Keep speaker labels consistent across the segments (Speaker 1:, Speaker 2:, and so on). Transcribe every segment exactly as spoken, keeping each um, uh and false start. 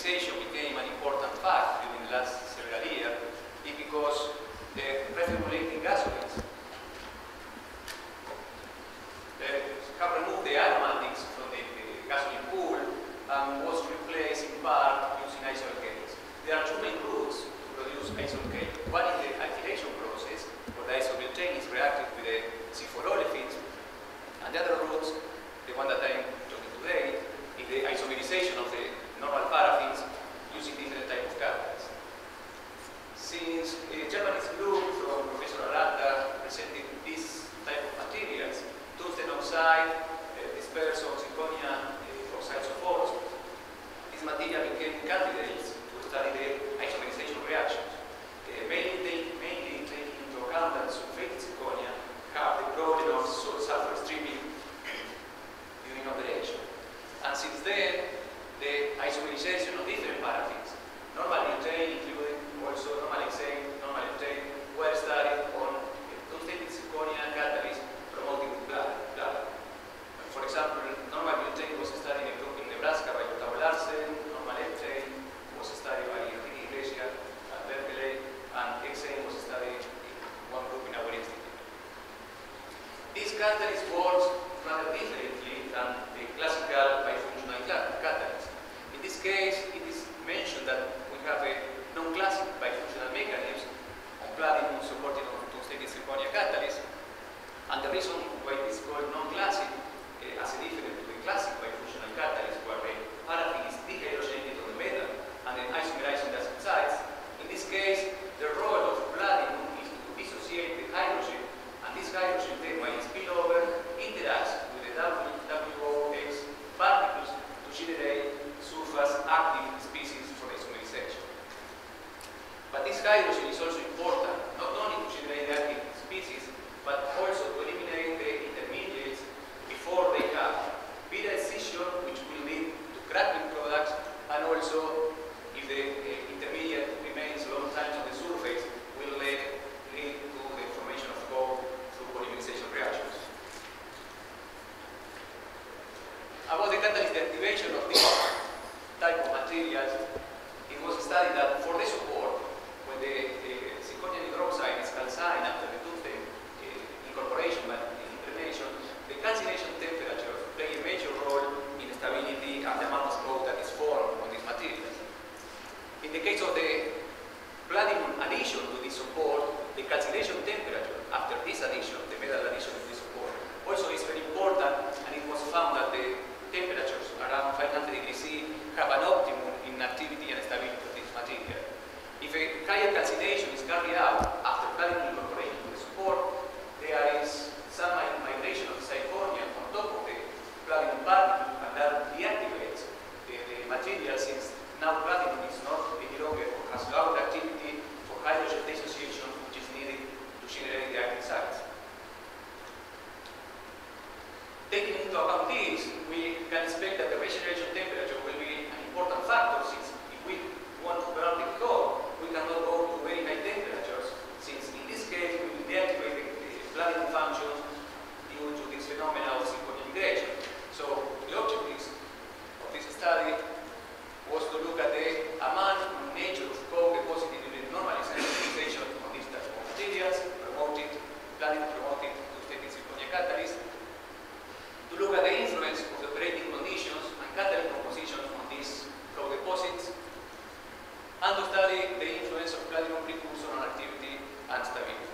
Speaker 1: isomerization became an important fact during the last several years is because the reformulating gasolines uh, have removed the aromatics from the, the gasoline pool and was replaced in part using isoalkanes. There are two main routes to produce isoalkane. One is the alkylation process, where the isobutane is reacted with the C four olefins, and the other route, the one that I'm talking today, is the isomerization of the normal paraffins using different types of catalysts. Since a Japanese group from Professor Arata presented this type of materials, tungsten oxide, uh, dispersed on zirconia uh, oxide sulfurs, this material became candidates to study the isomerization reactions. Uh, mainly, take, mainly taking into account that sulfated zirconia have the problem of sulfur streaming during operation. And since then, the isomerization of different paraffins, normal butane including also normal hexane, normal butane, were studied on tungsten zirconia catalyst promoting blood. For example, normal butane was studied in a group in Nebraska by Gustavo Larsen, normal hexane was studied by Enrique Iglesias at Berkeley, and hexane was studied in one group in our institute. This catalyst works rather differently than the classical bifunctional catalyst. In this case, it is mentioned that we have a non-classic bifunctional mechanism on platinum supported on tungsten zirconia catalyst, and the reason why it is called non-classic, uh, as a different to the classic bifunctional catalyst, where the paraffin is dehydrogenated on the metal and then isomerized on the acid sides. In this case, the role of platinum is to dissociate the hydrogen, and this hydrogen then, when it spill over, interacts with the W O X particles to generate sulfurs active species for isomerization. But this hydrogen is also important, not only to generate the active species, but also to eliminate the intermediates before they have beta excision, which will lead to crackling products, and also, if the uh, intermediate remains a long time on the surface, will lead, lead to the formation of gold through polymerization reactions. About the catalyst deactivation of this type of materials, it was studied that for the support, when the uh, zirconium hydroxide is calcined after the tungsten uh, incorporation but impregnation, the calcination temperature play a major role in the stability and the amount of gold that is formed on these materials. In the case of the platinum addition to this support, the calcination temperature after this addition, the metal addition to this support, also is very important, and it was found that the temperatures around five hundred degrees C have an optimum in activity and stability of this material. If a higher calcination is carried out after platinum incorporation to the support, there is some migration of zirconia on top of the platinum particle, and that deactivates the, the material, since now platinum is not any longer or has lower activity for hydrogen dissociation, which is needed to generate the active sites. Taking into account this, we can expect that the regeneration temperature will be an important factor, since if we want to burn the coal, we cannot go to very high temperatures, since in this case we will deactivate the, the platinum functions due to this phenomenon of zirconium migration. So the objective of this study was to look at the amount and nature of coal deposited during normal isomerization on these type of materials, promoted, platinum promoted tungsten zirconia catalyst, to look at the influence of the operating conditions and catalytic composition on these flow deposits, and to study the influence of platinum precursor on activity and stability.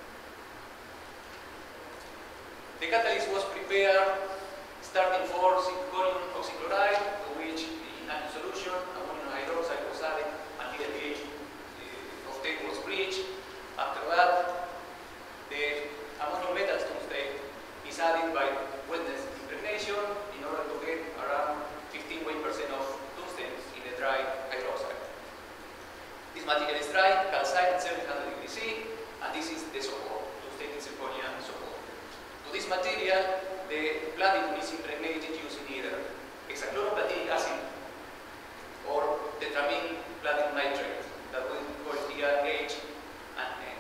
Speaker 1: The catalyst was prepared starting for zirconium oxychloride, to which the active solution, ammonium hydroxide, was added until the pH of state was reached. After that, the ammonium metal tungstate is added by wetness impregnation in order to get around fifteen percent of tungsten in the dry hydroxide. This material is dry, calcined at seven hundred degrees C, and this is the support, tungsten zirconia support. To this material, the platinum is impregnated using either hexachloroplatinum acid or tetramine platinum nitrate, that we call T R H and N.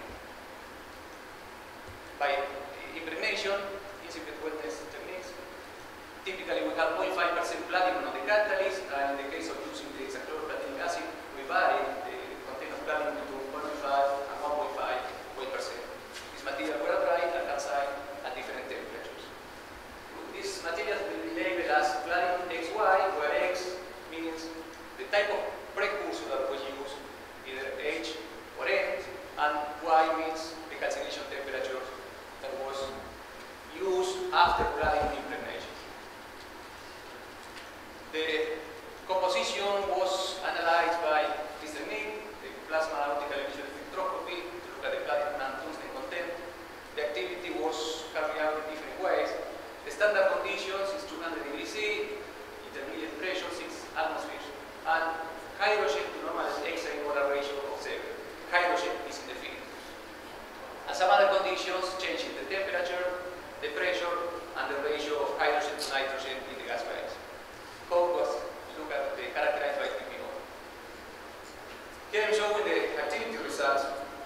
Speaker 1: By impregnation, insipid wetness techniques, Typically, we have zero point five percent platinum on the catalyst, and in the case of using the hexachloroplatinum acid, we vary the content of platinum between zero point five and one point five weight percent. This material were applied at calcine at different temperatures. These materials will be labeled as platinum X Y, where X means the type of precursor that was used, either H or N, and Y means the calcination temperature that was used after platinum impregnation. The composition was analyzed by Mister Nick, the plasma optical emission spectroscopy, to look at the platinum and tungsten content. The activity was carried out in different ways. The standard conditions is two hundred degrees C, intermediate pressure six atmospheres, and hydrogen to normal X-ray molar ratio of seven. Hydrogen is in the field. And some other conditions changing the temperature, the pressure, and the ratio of hydrogen to nitrogen in the gas phase. How was look at the characterized by three P O. Here I'm showing the activity results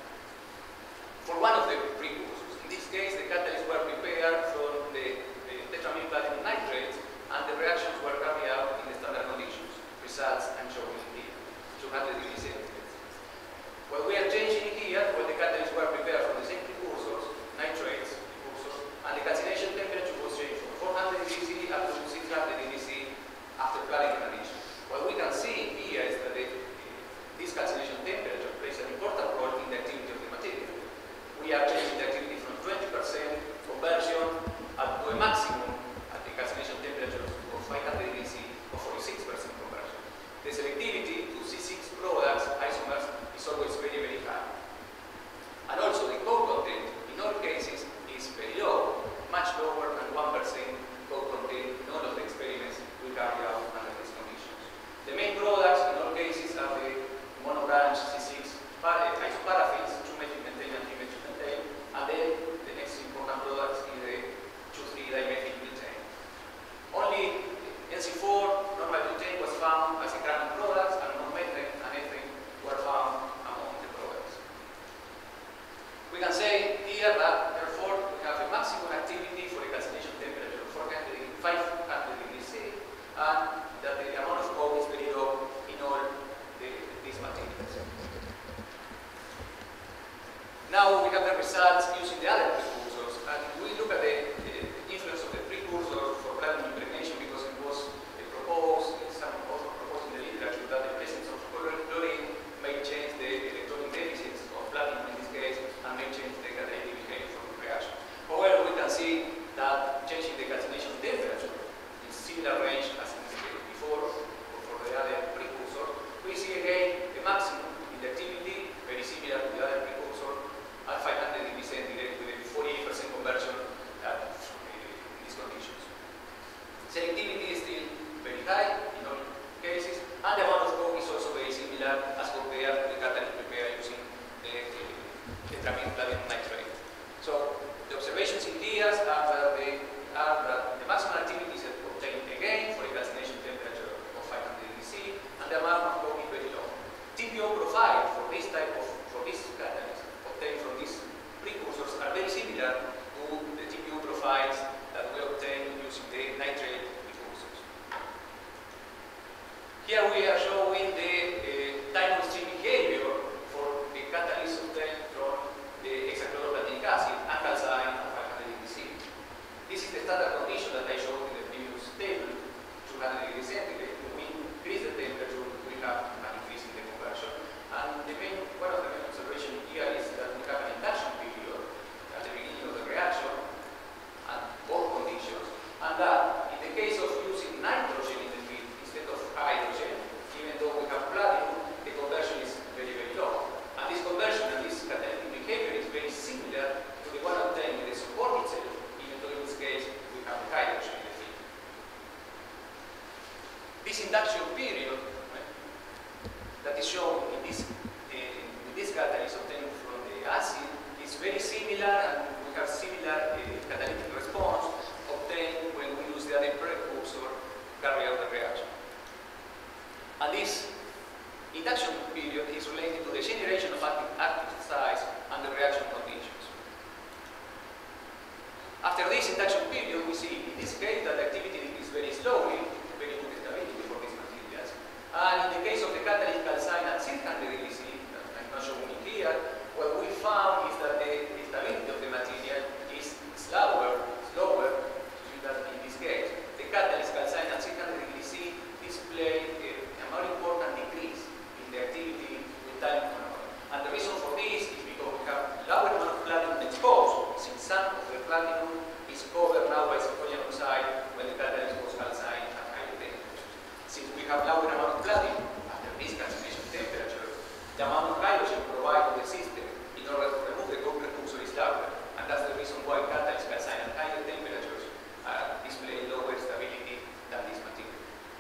Speaker 1: for one of the precursors. In this case, the catalysts were prepared from the, the tetramine platinum nitrates, and the reactions were carried out in the standard conditions. Results I'm showing here, two hundred degrees centigrade. What we are changing here, where the catalysts were prepared from the same precursors, nitrates precursors, and the calcination temperature was changed from four hundred degrees C up to six hundred degrees C after platinum addition. What we can see here is that the, this calcination temperature plays an important role in the activity of the material. We are changing the activity from twenty percent conversion up to a maximum at the calcination temperature of five hundred degrees C of forty-six percent conversion. The selectivity to C six products, isomers, is always very, very high. And also the coke content in all cases is very low, much lower than one percent coke content in all of the experiments we carry out under these conditions. The main products in all cases are the monobranch C six isoparaffins, two methylpentane and three methylpentane, and then the next important product is the two three dimethylbutane. Only N C four, normal butane, was found as a cramming product, and non-methane and ethane were found among the products. We can say here that, therefore, we have a maximum activity for a calcination temperature of five hundred degrees C, and that the amount of coke is very low in all the, these materials. Now we have the results using the other precursors, and we look at the, the influence of the precursor for platinum impregnation, because it was uh, proposed, some also proposed in the literature, that the presence of chlorine may change the electronic deficits of platinum in this case, and may change the catalytic behavior of the reaction. However, we can see that changing the calcination temperature in similar range as in the case before, or for the other precursor, we see again the maximum in the activity, very similar to the other precursor, at five hundred degrees centigrade with a forty-eight percent conversion at, uh, in these conditions. Selectivity is still very high in all cases, and the amount of coke is also very similar as compared to the catalyst prepared using the tetramine platinum nitrate. So the observations in these are that, they, are that the maximum activity is obtained again for a calcination temperature of five hundred degrees C, and the amount of coke is very low. T P O profile for this type of for this catalyst obtained from these precursors are very similar to the T P O profiles that we obtain using the nitrate precursors. Here we are showing the uh, time on stream behavior for the catalyst obtained from the hexachloroplatinum acid and calcine at five hundred degrees C. This is the standard condition that I showed in the previous table, two hundred degrees centigrade. When we increase the temperature, we have an increase in the conversion. And the main, one of the main observations here is that we have an induction period at the beginning of the reaction. After this induction period, we see in this case that the activity decreases very slowly, very good stability for these materials. And in the case of the catalytic calcine at six hundred degrees C, I'm not showing it here, what we found is that the stability of the material is slower, slower than in this case. The catalytic calcine at six hundred degrees C display a more important decrease in the activity with time. And the reason for this is because we have lower amount of platinum exposed, since some of the platinum is covered now by zirconium oxide when the catalyst was calcined at higher temperatures. Since we have lower amount of platinum after this calcination temperature, the amount of hydrogen provided to the system in order to remove the coke precursor is lower. And that's the reason why catalysts calcined at higher temperatures uh, display lower stability than this material.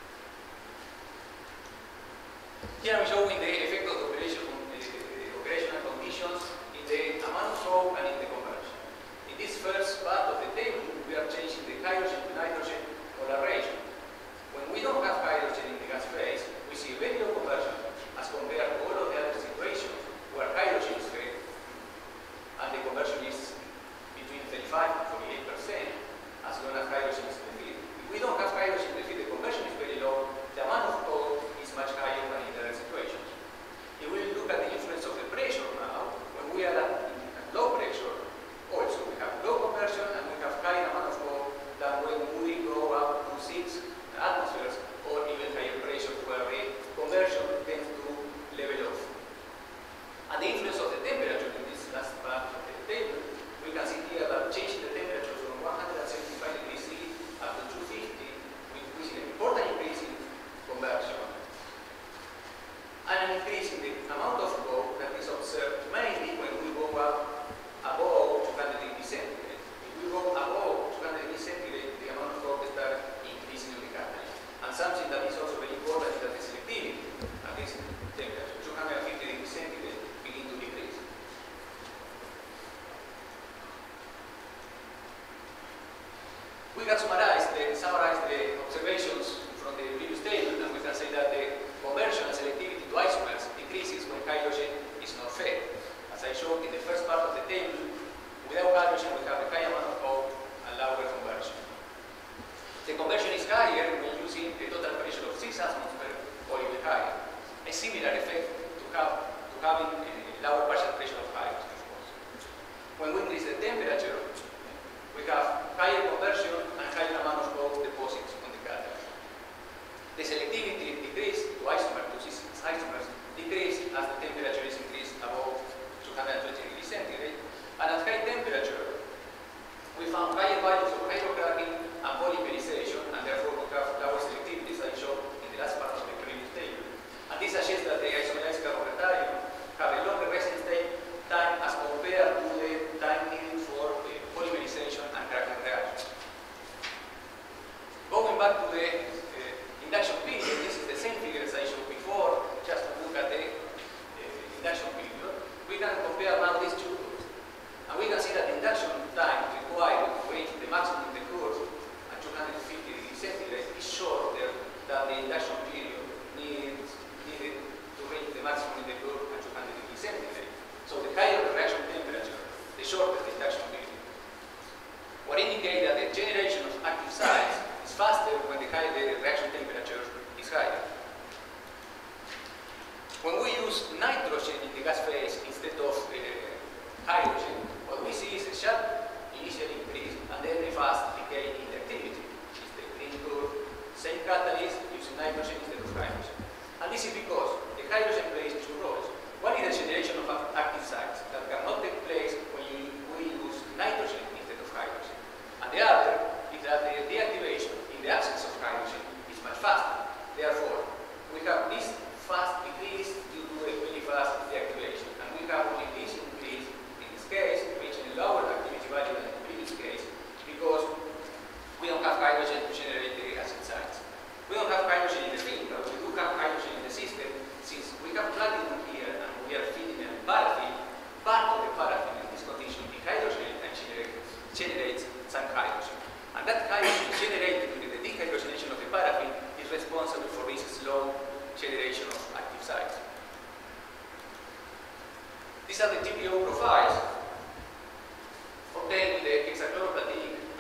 Speaker 1: Here I'm showing the effect of the operation, uh, operational conditions in the amount of soap and in the conversion. In this first part of the table, we are changing the hydrogen to nitrogen coloration. When we don't have hydrogen in the gas phase, we see very low conversion as compared to all of the other situations where hydrogen is fed and the conversion is between thirty-five and forty-eight percent as long as hydrogen is in the feed. If we don't have hydrogen in the feed, the conversion is very low, the amount of coke is much higher than in other situations. If we look at the influence of the pressure now, when we are at, at low pressure, also we have low conversion and we have high amount of coke than when we go up to six atmospheres or even higher pressure where the conversion tends to level off. And the influence of the temperature in this last part of the table, we can see here that changing the temperature from one hundred seventy-five degrees C up to two fifty, we see an important increase in conversion and an increase in the amount of coke that is observed mainly when we go up above two hundred degrees centigrade. If we go above two hundred degrees centigrade, the amount of coke starts increasing in the catalyst. And something that is also very important is that the selectivity at this temperature, two hundred fifty degrees centigrade, begin to decrease. We have summarized the, summarized the observations from the previous table, and we can say that the conversion and selectivity to isomers decreases when hydrogen is not fed. As I showed in the first part of the table, without hydrogen we have a high amount of coke and lower conversion. The conversion is higher when using a total pressure of six atmospheres or even higher. A similar effect to, have, to having a lower partial pressure of hydrogen, of course. When we increase the temperature, we have higher conversion and higher amount of coke deposits on the catalyst. The selectivity decrease to isomers, to cis isomers, decrease as the temperature is increased above two hundred twenty degrees centigrade. And at high temperature, we found higher values of hydrocracking and polymerization, and therefore we have lower selectivity, as I showed in the last part of the previous table. And this suggests that the isomerized carbonatarium have a longer residence time as compared to the time needed for uh, polymerization and cracking reactions. Going back to the uh, induction period, this is the same figure as I showed before, just to look at the uh, induction period. We can compare now these two groups. And we can see that the induction time required to reach the maximum in the curve at two hundred fifty degrees centigrade is shorter than the induction period needs, needed to reach the maximum in the curve at two hundred degrees centigrade. So the higher the reaction temperature, the shorter the induction period. What indicates that the generation of active sites is faster when the higher the reaction temperature is higher. When we use nitrogen in the gas phase instead of uh, hydrogen, what we see is a sharp initial increase and then a fast decay in the activity. It's the green curve, same catalyst using nitrogen instead of hydrogen. And this is because the hydrogen plays two roles. One is the generation of active sites that cannot take place when you, we use nitrogen instead of hydrogen. And the other is that the deactivation in the absence of hydrogen is much faster. Therefore, we have this fast decrease due to a really fast deactivation. And we have only this increase in this case, reaching a lower activity value than in the previous case, because we don't have hydrogen to generate the acid sites. We don't have hydrogen in the field, but we do have hydrogen in the system. Since we have platinum here and we are feeding a paraffin, part of the paraffin in this condition is hydrogen and generates, generates some hydrogen. And that hydrogen generated during the dehydrogenation of the paraffin is responsible for this slow generation of active sites. These are the T P O profiles obtained with the hexachloroplatinum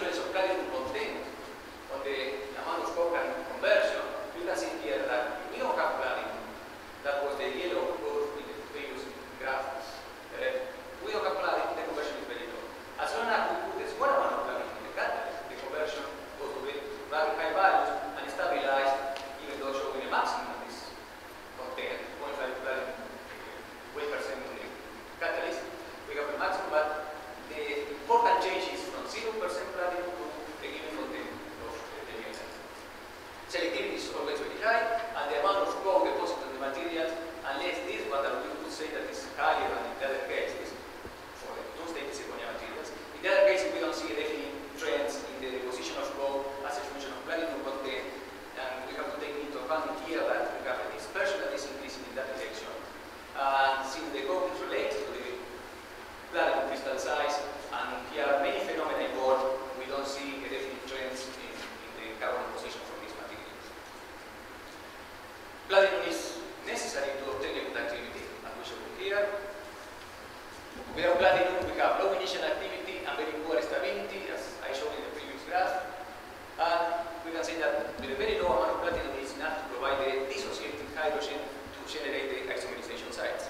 Speaker 1: influence of platinum content on the amount of coke and conversion, you can see here that if we don't have platinum, that was the yellow curve in the previous graph, uh, we don't have platinum, the conversion is very low. As long as we put a small amount of platinum in the catalyst, the conversion goes to very high values and stabilize, even though showing a maximum of this content, zero point five platinum, one percent on the catalyst, we have the maximum, but the important change is from zero percent platinum to the given content of the metal. Selectivity is always very high, and the amount of coke deposited on the materials, unless this one that we could say that is higher than in the other cases, for the two-state zirconia materials. In the other cases, we don't see a definite trends in the deposition of coke as a function of platinum content, and we have to take into account here that we have a dispersion that is increasing in that direction. And since the coke is related to the platinum crystal size, and here are many phenomena involved, we don't see a definite trends in, in the carbon composition from these materials. Platinum is necessary to obtain a conductivity, as we showed here. Without platinum, we have low initial activity and very poor stability, as I showed in the previous graph. And we can say that with a very low amount of platinum, it is enough to provide the dissociated hydrogen to generate the isomerization sites.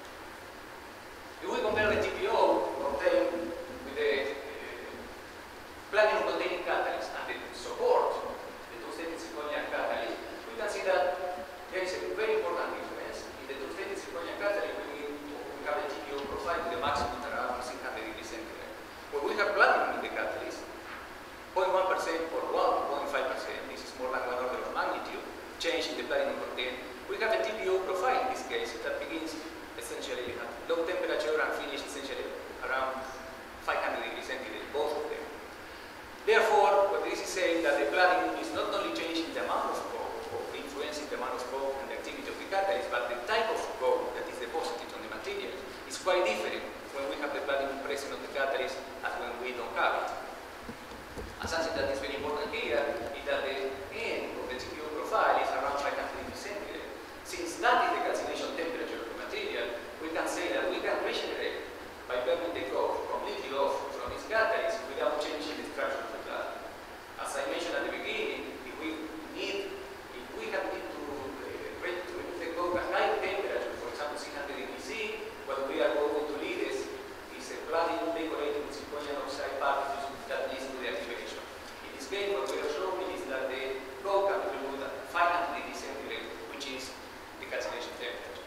Speaker 1: If we compare the T P O obtained with the uh, platinum-containing catalyst and the support, the two-state zirconia catalyst, we can see that there is a very important difference. In the two-state zirconia catalyst, we, we have a T P O profile with a maximum around six hundred degrees centigrade. When we have platinum in the catalyst, zero point one percent or one point five percent, this is more than one order of magnitude, change in the platinum content, we have a T P O profile in this case that begins essentially at low temperature and finish essentially around five hundred degrees centigrade, both of them. Therefore, what this is saying that the platinum is not only changing the amount of coke, or influencing the amount of coke and the activity of the catalyst, but the type of coke that is deposited on the material is quite different when we have the platinum present on the catalyst as when we don't have it. And something that is very important here is that the end of the T P O profile is around five hundred degrees centigrade. Since that is the calcination temperature of the material, we can say that we can regenerate by burning the coke completely off from its catalyst without changing the structure of the platinum. As I mentioned at the beginning, if we need, if we have need to uh, remove the coke at high temperature, for example six hundred degrees C, what we are going to lead is, is a platinum decorated with zirconium oxide particles that leads to the activation. In this case, what we are showing is that the coke can be removed at five hundred degrees centigrade, which is the calcination temperature.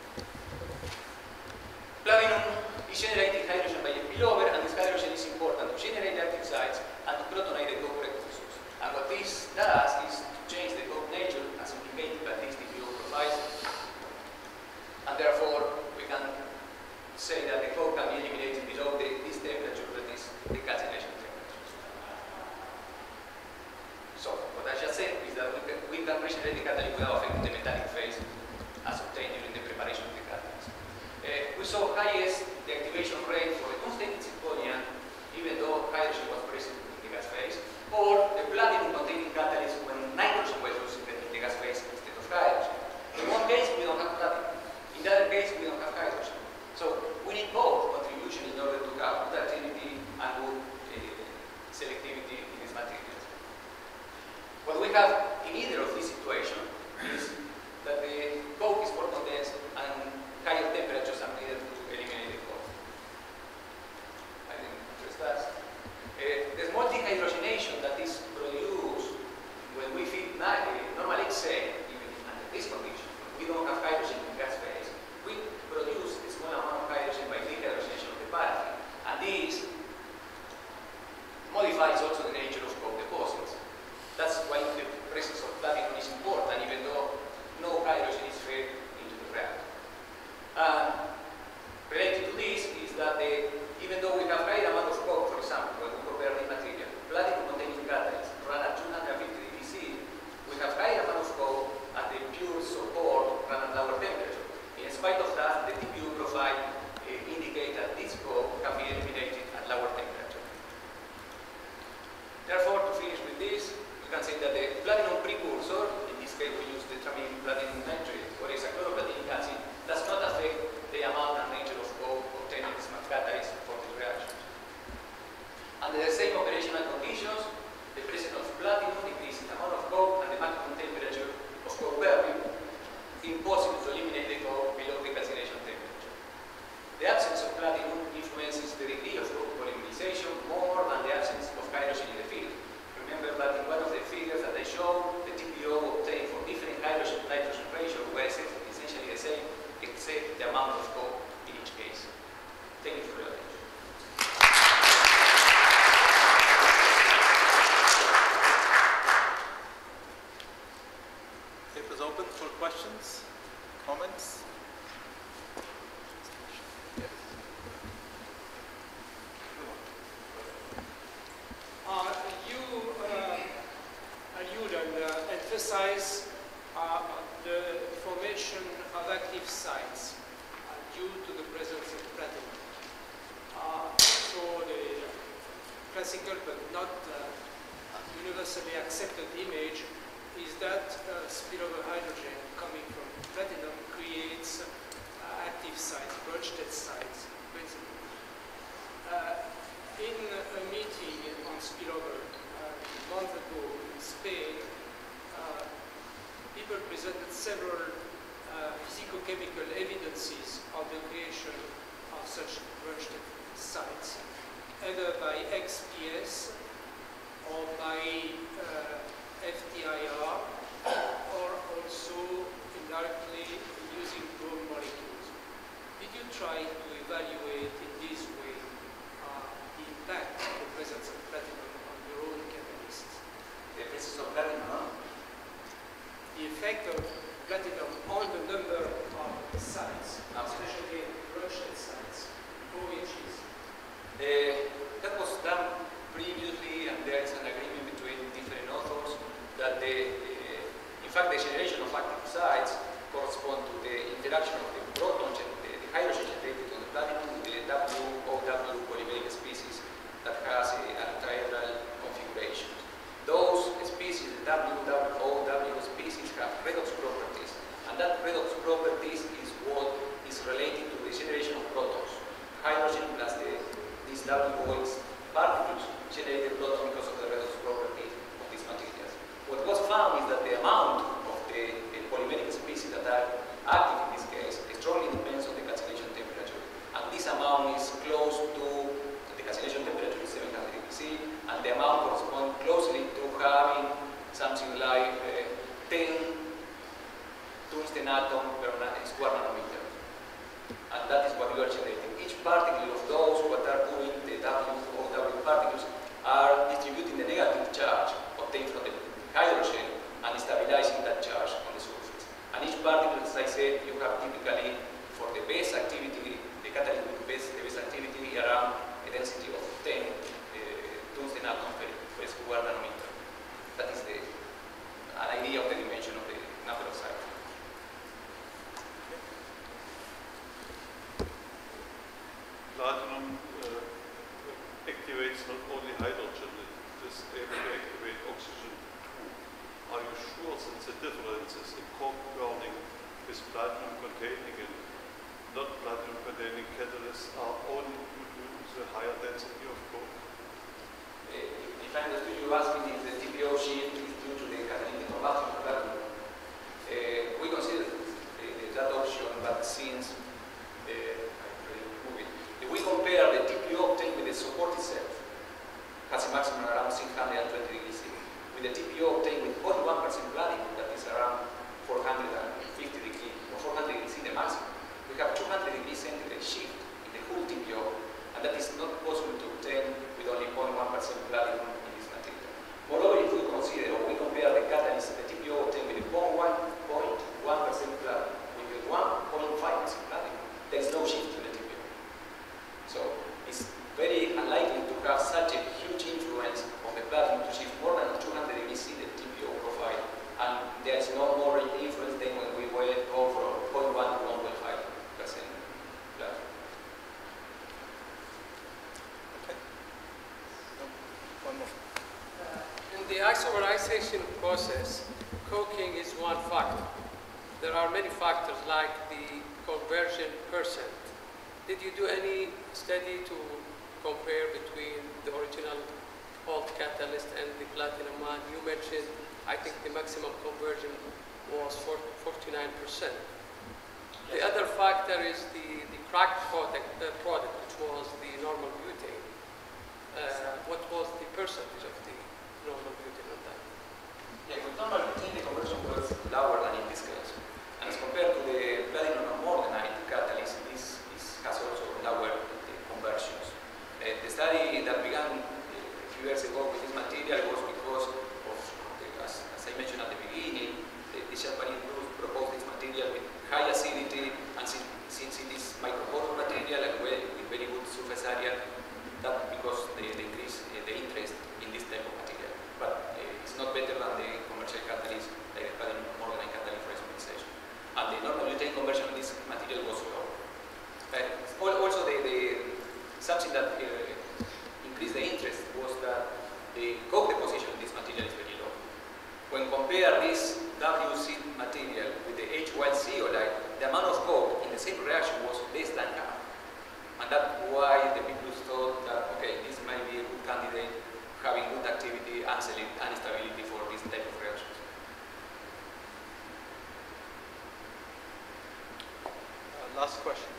Speaker 1: Platinum is generating hydrogen by a spillover, and this hydrogen is important to generate the active sites and to protonate the coke precursors. And what this does is to change the coke nature as indicated by these T P O profiles. And therefore, we can say that the coke can be eliminated below the, this temperature, that is the calcination temperature. So, what I just said is that we can, we can regenerate the catalyst without affecting the metallic phase as obtained during the preparation of the catalyst. Uh, we saw highest the activation rate for the two-state zirconia, even though hydrogen was present in the gas phase, or the platinum-containing catalyst when nitrogen was used in the gas phase instead of hydrogen. In one case, we don't have platinum. In the other case, we don't have hydrogen. So we need both contribution in order to have conductivity and good uh, selectivity in these materials. What we have in either of these situations is that the coke is more condensed and higher temperatures are needed to eliminate the coke. I didn't stress that. Uh, the small dehydrogenation that is produced when we feed normal hexane, even under this condition, when we don't have hydrogen in gas phase, we produce a small amount of hydrogen by dehydrogenation of the paraffin. And this modifies also the nature of coke deposits. That's why the presence of platinum is important, even though no hydrogen is fed into the reactor. Uh, related to this is that the, even though we have high amount of coke, for example, when we compare the material, platinum-containing catalysts run at two hundred fifty degrees C, we have high amount of coke at the pure support run at lower temperature. In spite of that, the T P O profile uh, indicates that this coke can be eliminated at lower temperature. Therefore, to finish with this, we can say that the platinum precursor, in this case we use the tramine platinum nitrate or hexachloroplatinum acid, does not affect the amount and nature of coke obtained in this catalyst for this reaction. Under the same operational condition,
Speaker 2: emphasize uh, the formation of active sites uh, due to the presence of platinum. Uh, so the classical but not uh, universally accepted image is that uh, spillover hydrogen coming from platinum creates uh, active sites, Brønsted sites, principally. Uh, in a meeting on spillover uh, a month ago in Spain, uh, people presented several uh, physicochemical evidences of the creation of such Brønsted sites, either by X P S or by uh, F T I R, or also indirectly using brome molecules. Did you try to evaluate in this way uh, the impact of the presence of platinum on your own catalysts?
Speaker 1: The presence of platinum, no?
Speaker 2: The effect of platinum on the number of sites, especially Brønsted sites, O H Es.
Speaker 1: Uh, that was done previously, and there is an agreement between different authors that the, uh, in fact, the generation of active sites correspond to the interaction of the proton, the, the hydrogen generated on the platinum with the W O W polymeric species that has a, a triedral configuration. Those species, the W O W species, have redox properties, and that redox properties is what is related to the generation of protons. Hydrogen plus the, these W O X particles generate the proton because of the redox property of these materials. What was found is that the amount of the, the polymeric species that are active in this case strongly depends on the calcination temperature. And this amount is close to the calcination temperature is seven hundred degrees C, and the amount corresponds closely to having something like uh, ten tungsten atom per square nanometer. And that is what we are generating. Each particle of those what are doing the W O W particles are distributing the negative charge obtained from the hydrogen and stabilizing that charge on the surface. And each particle, as I said, you have typically, for the base activity, the catalyst with base, the base activity around a density of ten uh, tungsten atoms per, per square nanometer. That is the, an idea of the dimension of the number of sites.
Speaker 3: Platinum uh, activates not only hydrogen, it is able to activate oxygen too. Are you sure that the differences in coke burning with platinum containing and not platinum containing catalysts are only due to the higher density of coke?
Speaker 1: Uh, if I understood you asking if the T P O shift is due to the catalytic combustion of platinum, uh, we consider uh, that option, but since uh, we compare the T P O obtained with the support itself, has a maximum around six hundred twenty degrees C, with the T P O obtained with zero point one percent platinum, that is around four hundred fifty degrees, or four hundred degrees C the maximum. We have two hundred degrees centigrade shift in the whole T P O, and that is not possible to obtain with only zero point one percent platinum in this material. Moreover, if we consider or we compare the catalyst, the T P O obtained with the zero point one percent platinum with the one point five percent platinum, there is no shift in the T P O. So it's very unlikely to have such a huge influence of the platinum to shift more than two hundred degrees C the T P O profile, and there is no more influence than when we go from zero point one to one point five percent platinum.
Speaker 2: Okay. One more. Uh, in the isomerization process, coking is one factor. There are many factors like the conversion percent. Did you do any study to compare between the original old catalyst and the platinum one? You mentioned, I think the maximum conversion was forty-nine percent. The other factor is the, the cracked product, uh, product, which was the normal butane. Uh, what was the percentage of the normal butane on that?
Speaker 1: Yeah, with normal butane, the conversion was lower than in this case. And as compared to the platinum amorganite catalyst, this has also lower uh, conversions. Uh, the study that began a few years ago with this material was because of, the, as, as I mentioned at the beginning, the, the Japanese group proposed this material with high acidity, and since, since it is micropore material and well, with very good surface area, that because they, they increase uh, the interest in this type of material.
Speaker 4: coke deposition in this material is very low. When compare this W C material with the H Y zeolite, the amount of coke in the same reaction was less than half. And that's why the people thought that, okay, this might be a good candidate, having good activity and stability for this type of reactions.
Speaker 3: Uh, last question.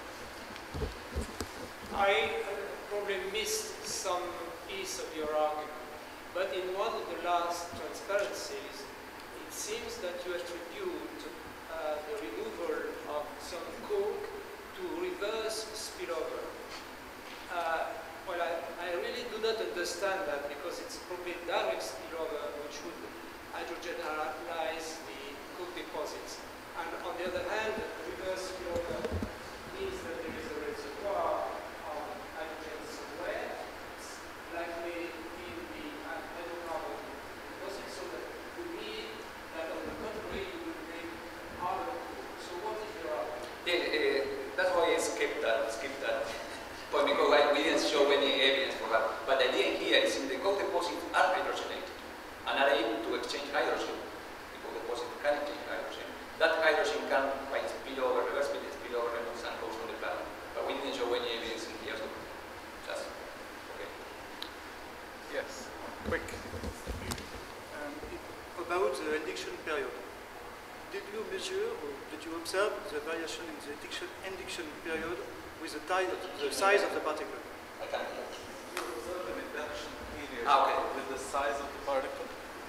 Speaker 2: I uh, probably missed some piece of your argument, but in one of the last transparencies, it seems that you attribute uh, the removal of some coke to reverse spillover. Uh, well, I, I really do not understand that, because it's probably direct spillover which would hydrogenize the coke deposits. And on the other hand, reverse spillover means that there is a reservoir of hydrogen somewhere. It's likely in the hydrocarbon deposit, so that you mean that on the contrary you will make harder coke. So what is your argument?
Speaker 4: Yeah, uh, that's why I skipped that, skipped that point, because I, we didn't show any evidence for that. But the idea here is in the coke deposits are hydrogenated and are able to exchange hydrogen. The coke deposit can exchange hydrogen. That hydrogen can, by spillover, reverse spillover, and goes on the planet. But we didn't show any evidence in here, so just okay.
Speaker 3: Yes, quick.
Speaker 5: Um, about the induction period, did you measure or did you observe the variation in the induction, induction period with the, tide, the size of the particle?
Speaker 4: I can't hear.
Speaker 3: You observe an induction period
Speaker 4: Ah, okay.
Speaker 3: with the size of the particle.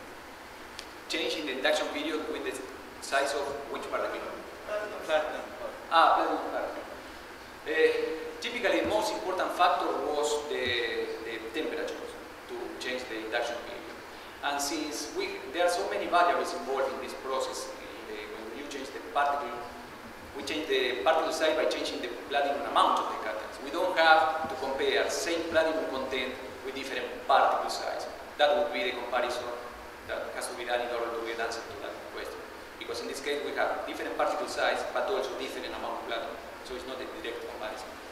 Speaker 4: Change in the induction period with the size of which particle?
Speaker 3: Platinum. Platinum particle.
Speaker 4: Ah, platinum particle. Uh, typically, the most important factor was the, the temperature to change the induction period. And since we, there are so many variables involved in this process, in the, when you change the particle, we change the particle size by changing the platinum amount of the catalyst. We don't have to compare same platinum content with different particle size. That would be the comparison that has to be done in order to get answer to that question. Because in this case we have different particle size, but also different amount of platinum. So it's not a direct comparison.